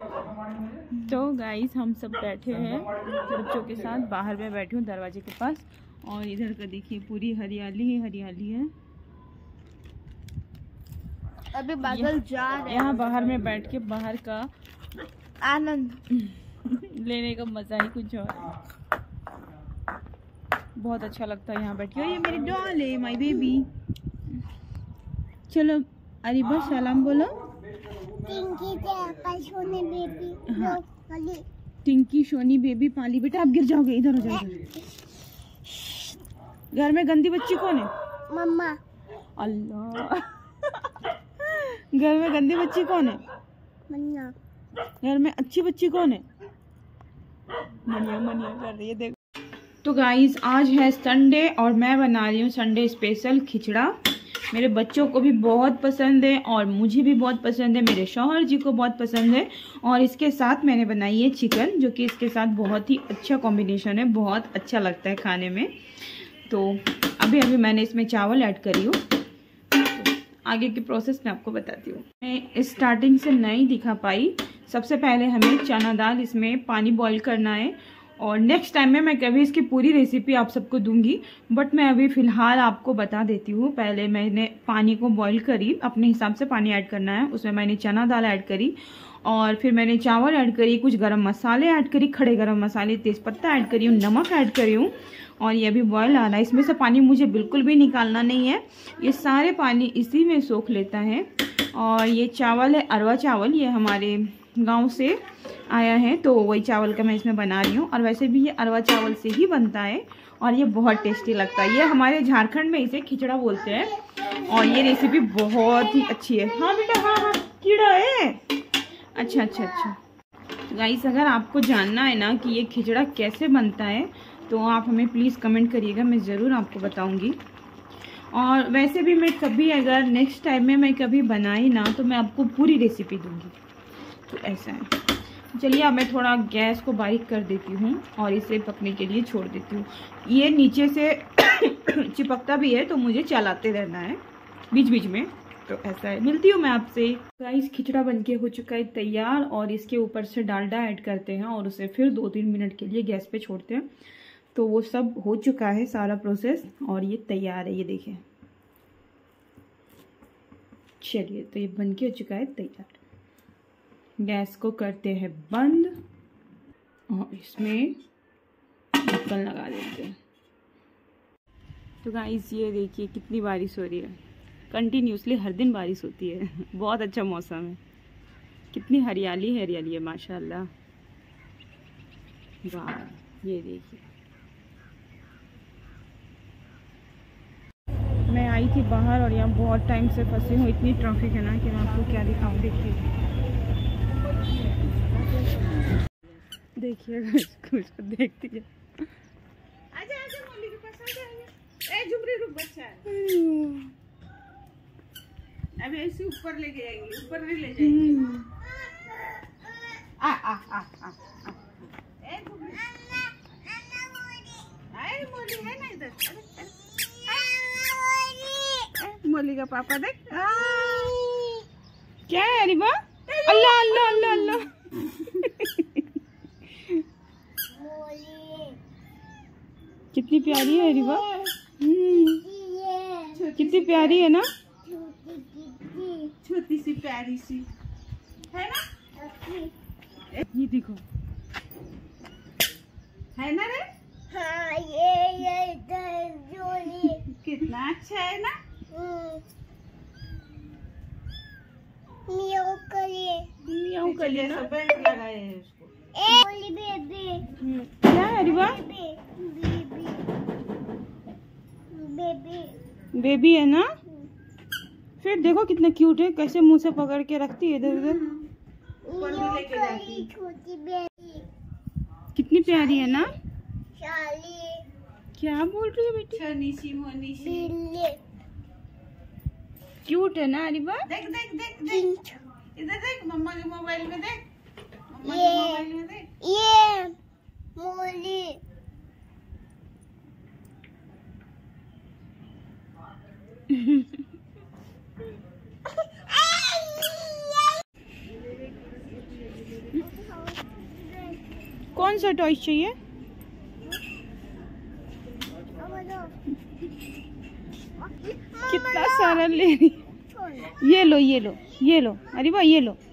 तो गाइस हम सब बैठे हैं बच्चों के साथ, बाहर में बैठे हूँ दरवाजे के पास, और इधर का देखिए पूरी हरियाली ही हरियाली है। अभी बादल जा रहे हैं। यहाँ बाहर में बैठ के बाहर का आनंद लेने का मजा ही कुछ और, बहुत अच्छा लगता है यहाँ बैठ के। ये मेरी डॉल है, माय बेबी। चलो अरीबा सलाम बोलो। हाँ। टिंकी सोनी बेबी पाली। बेटा आप गिर जाओगे, इधर हो जाओगे। घर में गंदी बच्ची कौन है? मम्मा। अल्लाह घर में गंदी बच्ची कौन है? मन्ना। घर में अच्छी बच्ची कौन है? मनिया मनिया कर रही है देखो। तो गाइस आज है संडे और मैं बना रही हूँ संडे स्पेशल खिचड़ा। मेरे बच्चों को भी बहुत पसंद है और मुझे भी बहुत पसंद है, मेरे शौहर जी को बहुत पसंद है। और इसके साथ मैंने बनाई है चिकन, जो कि इसके साथ बहुत ही अच्छा कॉम्बिनेशन है, बहुत अच्छा लगता है खाने में। तो अभी मैंने इसमें चावल ऐड करी हूँ। तो आगे की प्रोसेस मैं आपको बताती हूँ। मैं स्टार्टिंग से नहीं दिखा पाई। सबसे पहले हमें चना दाल इसमें पानी बॉईल करना है, और नेक्स्ट टाइम में मैं कभी इसकी पूरी रेसिपी आप सबको दूंगी, बट मैं अभी फ़िलहाल आपको बता देती हूँ। पहले मैंने पानी को बॉईल करी, अपने हिसाब से पानी ऐड करना है, उसमें मैंने चना दाल ऐड करी, और फिर मैंने चावल ऐड करी, कुछ गरम मसाले ऐड करी, खड़े गरम मसाले, तेज़पत्ता ऐड करी हूँ, नमक ऐड करी हूँ, और ये अभी बॉयल आ रहा है। इसमें से पानी मुझे बिल्कुल भी निकालना नहीं है, ये सारे पानी इसी में सोख लेता है। और ये चावल है अरवा चावल, ये हमारे गांव से आया है, तो वही चावल का मैं इसमें बना रही हूँ। और वैसे भी ये अरवा चावल से ही बनता है और ये बहुत टेस्टी लगता है। ये हमारे झारखंड में इसे खिचड़ा बोलते हैं, और ये रेसिपी बहुत ही अच्छी है। हाँ बेटा, हाँ हाँ कीड़ा है। अच्छा अच्छा अच्छा। गाइस अगर आपको जानना है ना कि ये खिचड़ा कैसे बनता है, तो आप हमें प्लीज़ कमेंट करिएगा, मैं ज़रूर आपको बताऊँगी। और वैसे भी मैं कभी अगर नेक्स्ट टाइम में मैं कभी बनाई ना, तो मैं आपको पूरी रेसिपी दूँगी। तो ऐसा है। चलिए अब मैं थोड़ा गैस को बारीक कर देती हूँ और इसे पकने के लिए छोड़ देती हूँ। ये नीचे से चिपकता भी है, तो मुझे चलाते रहना है बीच बीच में। तो ऐसा है, मिलती हूँ मैं आपसे। गाइस खिचड़ा बनके हो चुका है तैयार, और इसके ऊपर से डालडा ऐड करते हैं और उसे फिर 2-3 मिनट के लिए गैस पे छोड़ते हैं। तो वो सब हो चुका है सारा प्रोसेस, और ये तैयार है, ये देखें। चलिए तो ये बनके हो चुका है तैयार। गैस को करते हैं बंद और इसमें ढक्कन लगा देते हैं। तो गाइस ये देखिए कितनी बारिश हो रही है, कंटिन्यूसली हर दिन बारिश होती है। बहुत अच्छा मौसम है, कितनी हरियाली हरियाली है माशाल्लाह। वाह ये देखिए, मैं आई थी बाहर और यहाँ बहुत टाइम से फंसी हूँ, इतनी ट्रैफिक है ना कि मैं आपको क्या दिखाऊँ। देखिए कुछ देखती है। आजा आजा मौली के पास आजा। ए झुमरी रुक बच्चा है। अभी ऐसे ऊपर लेके जाएंगे, ऊपर नहीं ले जाएंगे। आ आ आ आ ए झुमरी, आई मौली है ना इधर। मौली का पापा देख, क्या है अरीबा? अल्लाह अल्लाह अल्लाह अल्लाह। कितनी प्यारी है अरीबा, कितनी प्यारी है ना, छोटी सी प्यारी सी है ना। ये देखो है ना रे। हाँ ये कितना अच्छा है ना। मियाऊ करिए ना, बेल्ट लगाए हैं उसको। बेबी क्या है अरीबा? बेबी है ना। फिर देखो कितना क्यूट है, कैसे मुंह से पकड़ के रखती है इधर उधर, ऊपर भी लेके जाती है। छोटी बेबी कितनी प्यारी है ना। शाली क्या बोल रही है बेटी? छनीसी मोनीसी क्यूट है ना अरीबा। देख देख देख देख इधर देख, मम्मा के मोबाइल में देख, मम्मा के मोबाइल में देख। ये मोली कौन सा टॉय चाहिए? कितना सारा ले रही। ये लो ये लो ये लो, अरे वाह ये लो,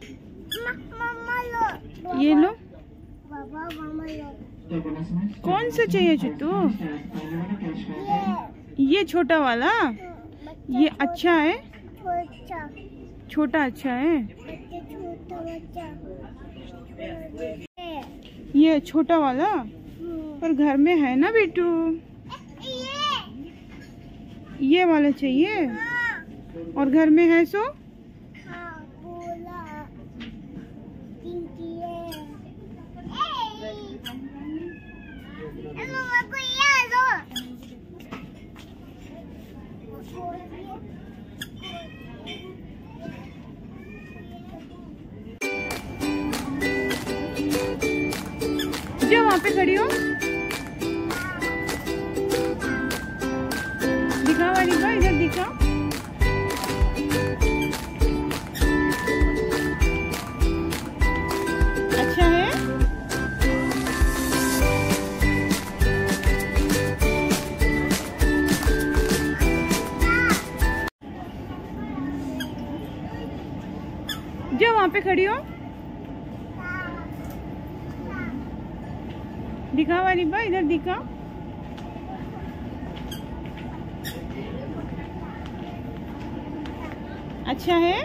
ये लो। कौन सा चाहिए चित्तू? ये छोटा वाला, ये अच्छा है, छोटा अच्छा है। ये छोटा वाला पर घर में है ना बेटू, ये वाला चाहिए और घर में है सो। जो वहाँ पे खड़ी हो, दिखाओ अरिबा, इधर दिखाओ। अच्छा है? जो वहाँ पे खड़ी हो, दिखाओ अरिबा, इधर दिखाओ। अच्छा है?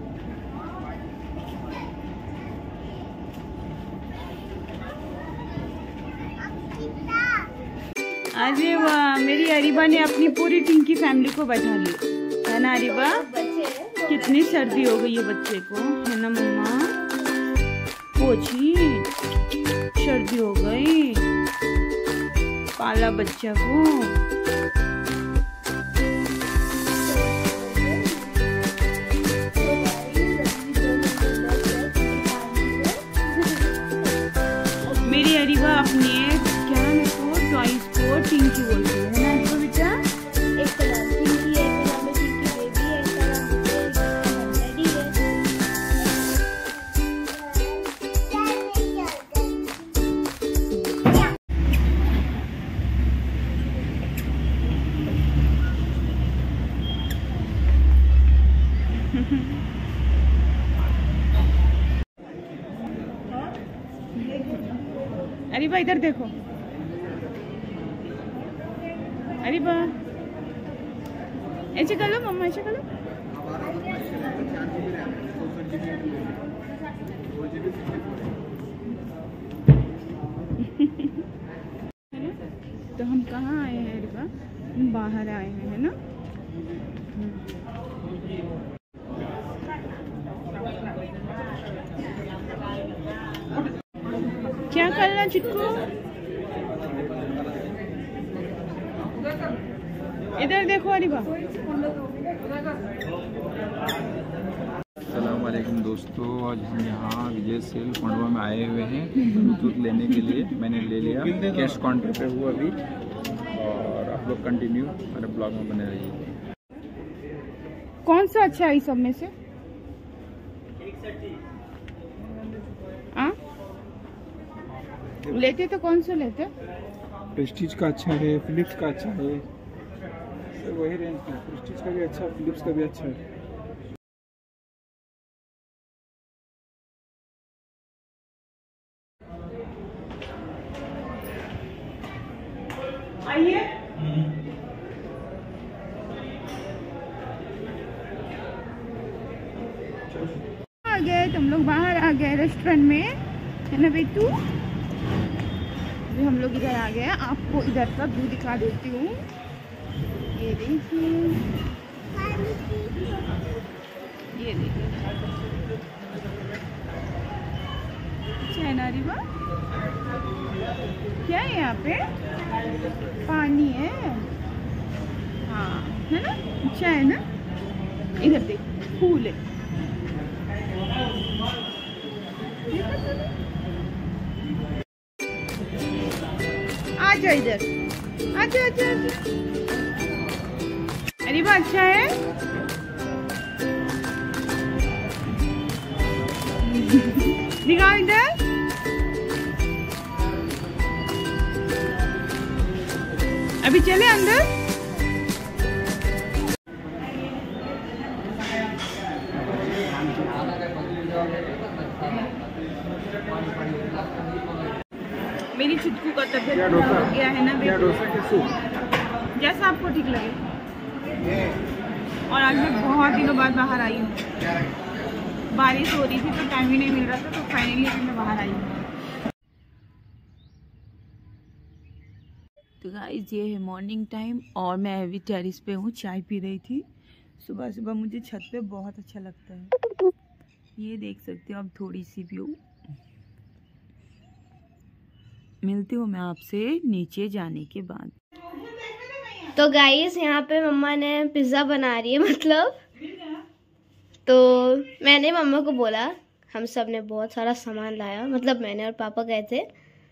अरे वाह, मेरी अरिबा ने अपनी पूरी टिंकी फैमिली को बैठा लिया है ना अरिबा? कितनी सर्दी हो गई है बच्चे को, है ना मम्मा? पोछी सर्दी हो गई पाला बच्चा को। मेरी अरिबा अपने क्या नाम इसको, टॉयज को टिंकी बोलती है ना इसको बेटा? एक तरह टिंकी है, एक तरह में टिंकी बेबी है, एक तरह में डैडी है। अरिबा इधर देखो, अरिबा ऐसे कर लो मम्मा, ऐसे कर लो। तो हम कहाँ आए हैं अरिबा? हम बाहर आए हैं, है ना? क्या करना चिक्कू? इधर देखो अरिबा। अस्सलाम वालेकुम दोस्तों, आज हम यहाँ विजय सेल खंडवा में आए हुए हैं ब्लूटूथ लेने के लिए। मैंने ले लिया, कैश काउंटर पे हुआ अभी। और आप लोग कंटिन्यू मेरे ब्लॉग में बने रहिए। कौन सा अच्छा है इस सब में से? लेते तो कौन सा लेते? प्रेस्टीज का अच्छा है, फिलिप्स का अच्छा है, वही रेंज का। प्रेस्टीज का भी अच्छा, फिलिप्स का भी अच्छा है। आइए। आ गए तुम लोग, बाहर आ गए रेस्टोरेंट में, है ना बेटू? हम लोग इधर आ गए। आपको इधर का व्यू दिखा देती हूँ। ये देखिए, ये देखिए अरिबा, क्या है यहाँ पे? पानी है, हाँ है ना? अच्छा है ना? इधर देख, फूल है। आजा इधर, आजा आजा आजा। अरिबा अच्छा है? दिखाओ इधर। अभी चले अंदर। मेरी चित्कू का तबियत खराब हो गया है ना जैसा आपको ठीक लगे। और आज मैं बहुत दिनों बाद बाहर आई हूँ, बारिश हो रही थी तो टाइम ही नहीं मिल रहा था, तो फाइनली अभी मैं बाहर आई हूँ। तो गाइस ये है मॉर्निंग टाइम और मैं अभी टेरिस पे हूँ, चाय पी रही थी। सुबह सुबह मुझे छत पे बहुत अच्छा लगता है। ये देख सकते हो आप थोड़ी सी व्यू। मिलती हूँ मैं आपसे नीचे जाने के बाद। तो गाइस यहाँ पे मम्मा ने पिज्ज़ा बना रही है, मतलब तो मैंने मम्मा को बोला, हम सब ने बहुत सारा सामान लाया, मतलब मैंने और पापा गए थे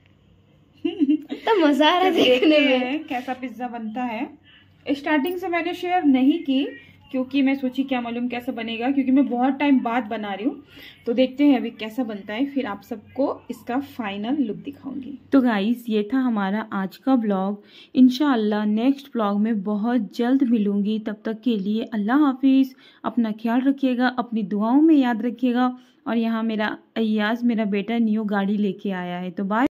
तो मजा आ रहा है देखने में कैसा पिज्जा बनता है। स्टार्टिंग से मैंने शेयर नहीं की क्योंकि मैं सोची क्या मालूम कैसा बनेगा, क्योंकि मैं बहुत टाइम बाद बना रही हूँ। तो देखते हैं अभी कैसा बनता है, फिर आप सबको इसका फाइनल लुक दिखाऊंगी। तो गाइस ये था हमारा आज का ब्लॉग। इंशाअल्लाह नेक्स्ट ब्लॉग में बहुत जल्द मिलूंगी। तब तक के लिए अल्लाह हाफिज़। अपना ख्याल रखिएगा, अपनी दुआओं में याद रखिएगा। और यहाँ मेरा अय्याज मेरा बेटा न्यू गाड़ी लेके आया है, तो बाय।